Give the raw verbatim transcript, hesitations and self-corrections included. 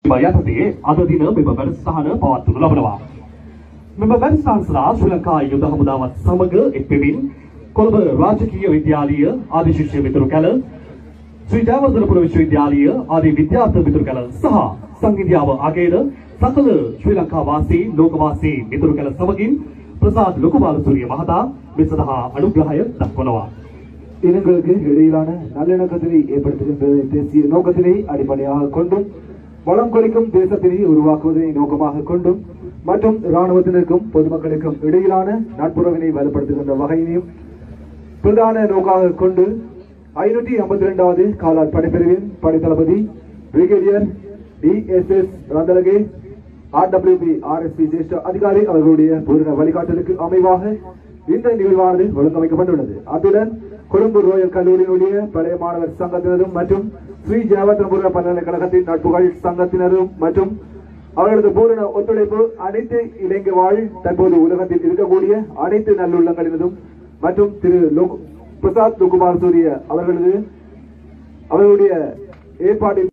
යටතේ අද දින මෙම වැඩසටහන පවත්වනු ලබනවා. මෙම වැඩසටහන සඳහා ශ්‍රී ලංකා යුද හමුදාවත් සමග එක්වෙමින් කොළඹ රාජකීය විද්‍යාලීය ආදී ශිෂ්‍ය මිතුරු කැල, ශ්‍රී ජයවර්ධනපුර විශ්වවිද්‍යාලීය ආදී විද්‍යාර්ථී මිතුරු කැල සහ සංගීතයව අගයන සකල ශ්‍රී ලංකා වාසී ලෝකවාසී මිතුරු කැල සමගින් பிரசாத் ලොකුබාලසූරිය මහතා මේ සඳහා අනුග්‍රහය දක්වනවා. இனங்களுக்கு இடையிலான நல்லிணக்கத்தினை ஏற்படுத்துகின்ற தேசிய நோக்கத்தினை அடிப்படையாக கொண்டும் வளம் கொளிக்கும் தேசத்தினை உருவாக்குவதை நோக்கமாக கொண்டும் மற்றும் இராணுவத்தினருக்கும் பொதுமக்களுக்கும் இடையிலான நட்புறவினை வலுப்படுத்துகின்ற வகையினையும் பிரதான நோக்காக கொண்டு ஐநூற்றி ஐம்பத்தி இரண்டாவது காலாட் படைப்பிரிவின் படைத்தளபதி brigadier D S S Randalage RWP RSP ஜேஷ்ட அதிகாரி அவர்களுடைய பூரண வழிகாட்டலுக்கு அமைவாக இந்த நிகழ்வானது ஒழுங்கமைக்கப்பட்டுள்ளது. அத்துடன் கொழும்பு ரோயல் கல்லூரியினுடைய பழைய மாணவர் சங்கத்தினரும் மற்றும் ஸ்ரீ ஜெயவர்தனபுர பல்கலைக்கழகத்தின் நட்புகள் சங்கத்தினரும் மற்றும் அவர்களது பூரண ஒத்துழைப்பு அனைத்து இலங்கை வாழ் தற்போது உலகத்தில் இருக்கக்கூடிய அனைத்து நல்லுள்ளங்களினதும் மற்றும் திரு பிரசாத் லோகுபால் சூரிய அவர்களது அவர்களுடைய ஏற்பாட்டில்